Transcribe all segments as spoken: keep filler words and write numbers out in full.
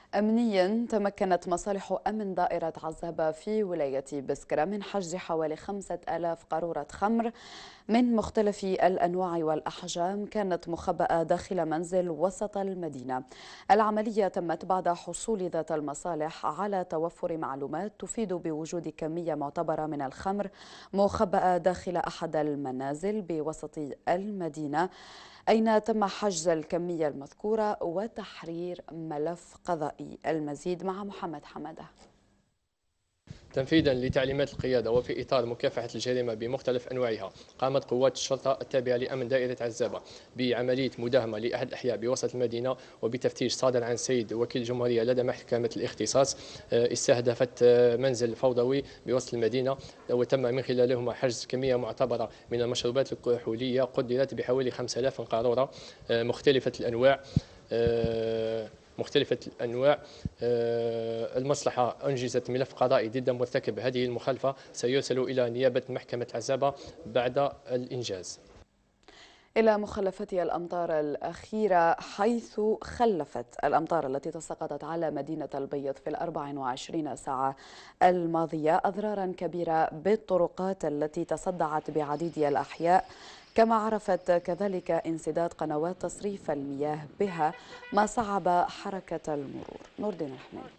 أمنيا تمكنت مصالح أمن دائرة عزابة في ولاية بسكرة من حجز حوالي خمسة آلاف قارورة خمر من مختلف الأنواع والأحجام كانت مخبأة داخل منزل وسط المدينة. العملية تمت بعد حصول ذات المصالح على توفر معلومات تفيد بوجود كمية معتبرة من الخمر مخبأة داخل أحد المنازل بوسط المدينة، أين تم حجز الكمية المذكورة وتحرير ملف قضائي. المزيد مع محمد حمادة. تنفيذا لتعليمات القيادة وفي إطار مكافحة الجريمة بمختلف أنواعها، قامت قوات الشرطة التابعة لأمن دائرة عزابة بعملية مداهمة لأحد الأحياء بوسط المدينة، وبتفتيش صادر عن سيد وكيل الجمهورية لدى محكمة الاختصاص استهدفت منزل فوضوي بوسط المدينة، وتم من خلالهما حجز كمية معتبرة من المشروبات الكحولية قدرت بحوالي خمسة آلاف قارورة مختلفة الأنواع مختلفة الأنواع. المصلحة أنجزت ملف قضائي ضد مرتكب هذه المخالفة سيرسل إلى نيابة محكمة عزابة بعد الإنجاز. إلى مخلفات الأمطار الأخيرة، حيث خلفت الأمطار التي تساقطت على مدينة البيض في الأربع وعشرين ساعة الماضية أضرارا كبيرة بالطرقات التي تصدعت بعديد الأحياء، كما عرفت كذلك انسداد قنوات تصريف المياه بها ما صعب حركة المرور. نور الدين الرحماني.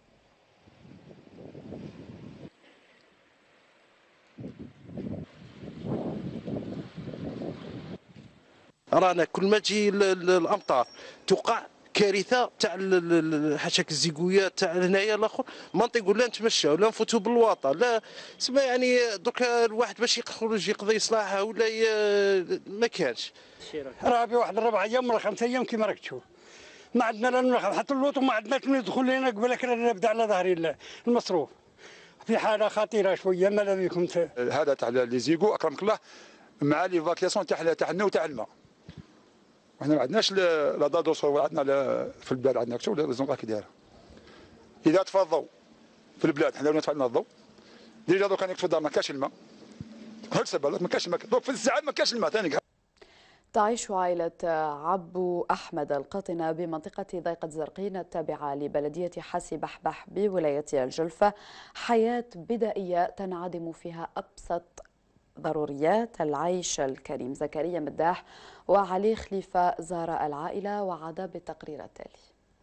رانا كل ما تجي الامطار توقع كارثه تاع حاشاك الزيكويات تاع هنايا الاخر ما نطيقوا لا نتمشاو لا نفوتوا بالواطه لا سما، يعني دوك الواحد باش يخرج يقضي صلاحه ولا ي... ما كانش. راه في واحد الربع ايام ولا خمسة ايام كيما راك تشوف ما عندنا لا نرخب حتى اللوط وما عندناش من يدخل لنا قبل كنا نبدا على ظهري المصروف. في حاله خطيره شويه ماذا بكم. هذا تاع لي زيكو اكرمك الله مع ليفاكياسيون تاع تاع النو تاع الماء. وحنا ما عندناش لا دادوسور ولا عندنا في البلاد عندنا كتو ولا الزنقه كي دايره. اذا تفضوا في البلاد حنا ولات عندنا الضوء ديجا دوك كان في الدار ما كاش الماء. هاد السبب ما كاش الماء دوك في الساعات ما كاش الماء ثاني. تعيش عائلة عبو أحمد القاطنة بمنطقة ضيقة زرقين التابعة لبلدية حاسي بحبح بولاية الجلفة حياة بدائية تنعدم فيها أبسط ضروريات العيش الكريم. زكريا مداح وعلي خليفة زار العائلة وعاد بالتقرير التالي.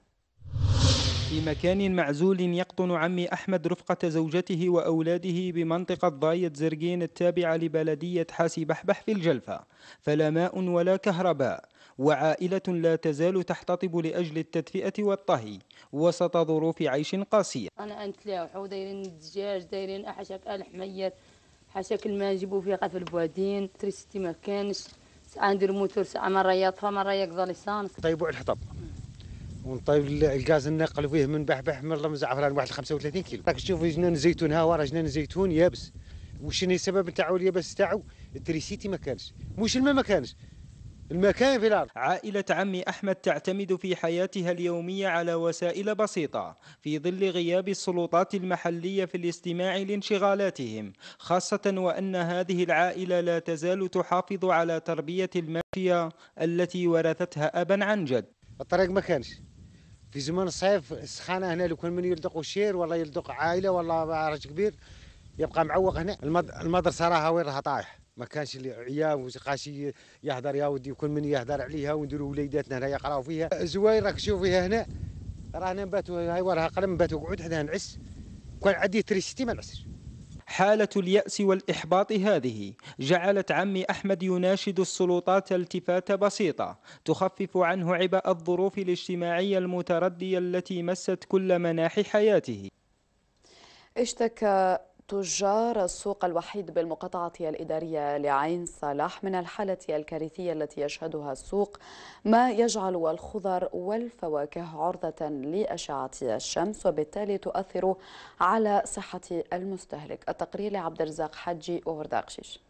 في مكان معزول يقطن عمي أحمد رفقة زوجته وأولاده بمنطقة ضاية زرقين التابعة لبلدية حاسي بحبح في الجلفة، فلا ماء ولا كهرباء، وعائلة لا تزال تحتطب لأجل التدفئة والطهي وسط ظروف عيش قاسية. أنا أنت لاوحو دايرين الدجاج دايرين أحشاك الحمير حاشاك الماء نجيبو فيه قفل البوادين تريستي ما كانش، ساعة ندير موتور ساعة مرة يطفى مرة يقضى ليسانس. طيبوا على الحطب ونطيب الغاز ننقل فيه من بحبح من زعفران واحد خمسة وثلاثين كيلو. راك تشوف جنان الزيتون ها ورا جنان الزيتون يابس. وشنو السبب تاعو اليابس تاعو؟ التريسيتي ما كانش، مش الماء ما كانش، المكان في الارض. عائلة عمي أحمد تعتمد في حياتها اليومية على وسائل بسيطة في ظل غياب السلطات المحلية في الاستماع لانشغالاتهم، خاصة وأن هذه العائلة لا تزال تحافظ على تربية الماشية التي ورثتها أبا عن جد. الطريق ما كانش في زمان الصيف السخانة هنا، لو كان من يلدقوا شير ولا يلدق عائلة ولا رجل كبير يبقى معوق هنا. المدرسة راها وين راها طايح، ما كانش عيال وقاشي يهدر يا ودي وكل من يهدر عليها ونديروا وليداتنا هنا يقراوا فيها. زوين راك تشوف فيها هنا رانا نباتوا هاي وراها قلم نباتوا قعود حدا نعس، كان عندي تريستي ما نعسش. حالة اليأس والإحباط هذه جعلت عمي أحمد يناشد السلطات التفاتة بسيطة تخفف عنه عبء الظروف الاجتماعية المتردية التي مست كل مناحي حياته. اشتكى تجار السوق الوحيد بالمقاطعة الإدارية لعين صلاح من الحالة الكارثية التي يشهدها السوق، ما يجعل الخضر والفواكه عرضة لأشعة الشمس وبالتالي تؤثر على صحة المستهلك. التقرير لعبد الرزاق حجي وورداقشيش.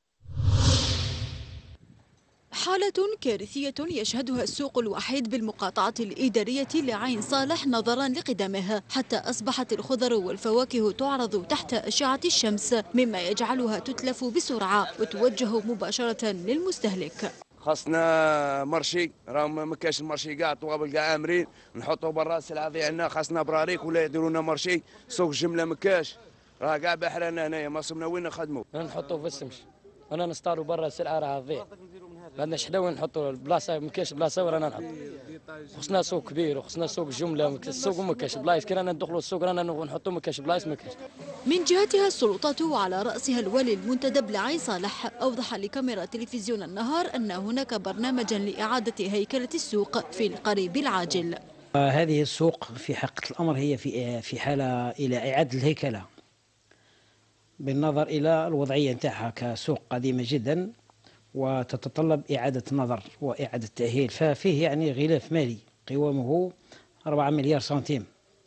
حالة كارثية يشهدها السوق الوحيد بالمقاطعة الإدارية لعين صالح نظرا لقدمها، حتى أصبحت الخضر والفواكه تعرض تحت أشعة الشمس مما يجعلها تتلف بسرعة وتوجه مباشرة للمستهلك. خاصنا مرشي، راهم ما كاش المرشي كاع طوابل كاع امرين، نحطوا برا السلعه ديالنا، خاصنا براريك ولا يديروا لنا مرشي، سوق الجمله ما كاش، راه كاع بحرنا هنايا ما صبنا وين نخدموا. نحطوا في السمش، انا نستاروا برا السلعه راه تضيع، عندنا شحدا وين نحطوا البلاصه ما كاش بلاصه ورانا نحط. خصنا سوق كبير وخصنا سوق جمله، السوق ما كاش بلايص، كي رانا ندخلوا السوق رانا نحطوا ما كاش بلايص ما كاش. من جهتها السلطات وعلى رأسها الوالي المنتدب لعين صالح أوضح لكاميرا تلفزيون النهار أن هناك برنامجا لإعادة هيكلة السوق في القريب العاجل. هذه السوق في حقيقة الأمر هي في في حالة إلى إعادة الهيكلة بالنظر إلى الوضعية نتاعها كسوق قديمة جدا وتتطلب إعادة النظر وإعادة التأهيل، ففيه يعني غلاف مالي قوامه أربعة مليار سنتيم.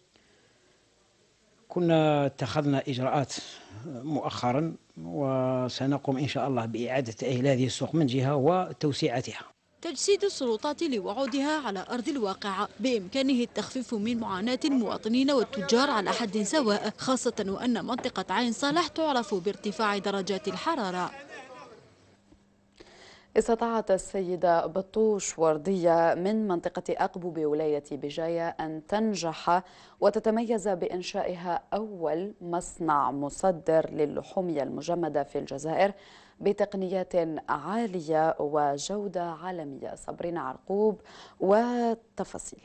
كنا اتخذنا إجراءات مؤخرا وسنقوم إن شاء الله بإعادة تأهيل هذه السوق من جهة وتوسعتها. تجسيد السلطات لوعودها على أرض الواقع بإمكانه التخفيف من معاناة المواطنين والتجار على حد سواء، خاصة وأن منطقة عين صالح تعرف بارتفاع درجات الحرارة. استطاعت السيدة بطوش وردية من منطقة أقبو بولاية بجاية أن تنجح وتتميز بإنشائها أول مصنع مصدر للحوم المجمدة في الجزائر بتقنيات عالية وجودة عالمية. صابرين عرقوب وتفاصيل.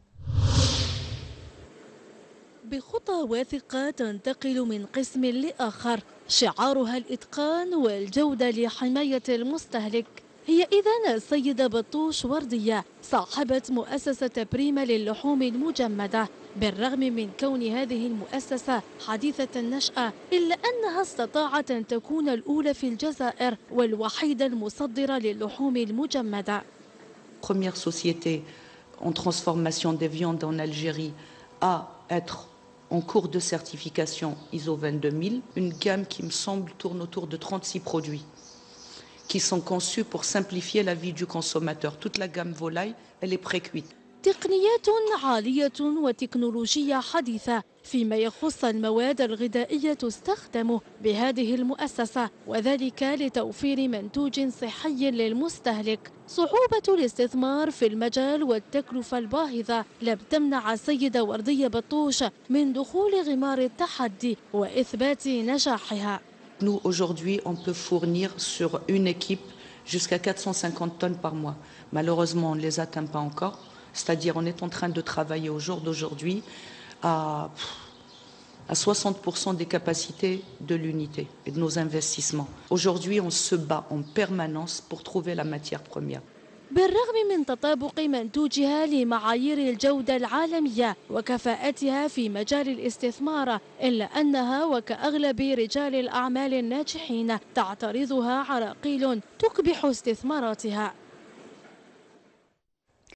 بخطى واثقة تنتقل من قسم لآخر، شعارها الإتقان والجودة لحماية المستهلك. هي إذن السيدة بطوش وردية صاحبة مؤسسة بريمة للحوم المجمدة. بالرغم من كون هذه المؤسسة حديثة النشأة إلا أنها استطاعت أن تكون الأولى في الجزائر والوحيدة المصدرة للحوم المجمدة. Première société en transformation des viandes en Algérie à être en cours de certification I S O vingt-deux mille, une gamme qui me semble tourne autour de trente-six produits qui sont conçus pour simplifier la vie du consommateur. Toute la gamme volaille, elle est pré-cuite. تقنيات عالية وتكنولوجيا حديثة فيما يخص المواد الغذائية تستخدم بهذه المؤسسة، وذلك لتوفير منتوج صحي للمستهلك. صعوبة الاستثمار في المجال والتكلفة الباهظة لم تمنع السيدة وردية بطوش من دخول غمار التحدي وإثبات نجاحها. Nous, aujourd'hui, on peut fournir sur une équipe jusqu'à quatre cent cinquante tonnes par mois. Malheureusement, on ne les atteint pas encore. C'est-à-dire on est en train de travailler au jour d'aujourd'hui à, à soixante pour cent des capacités de l'unité et de nos investissements. Aujourd'hui, on se bat en permanence pour trouver la matière première. بالرغم من تطابق منتوجها لمعايير الجودة العالمية وكفاءتها في مجال الاستثمار، إلا أنها وكأغلب رجال الأعمال الناجحين تعترضها عراقيل تكبح استثماراتها.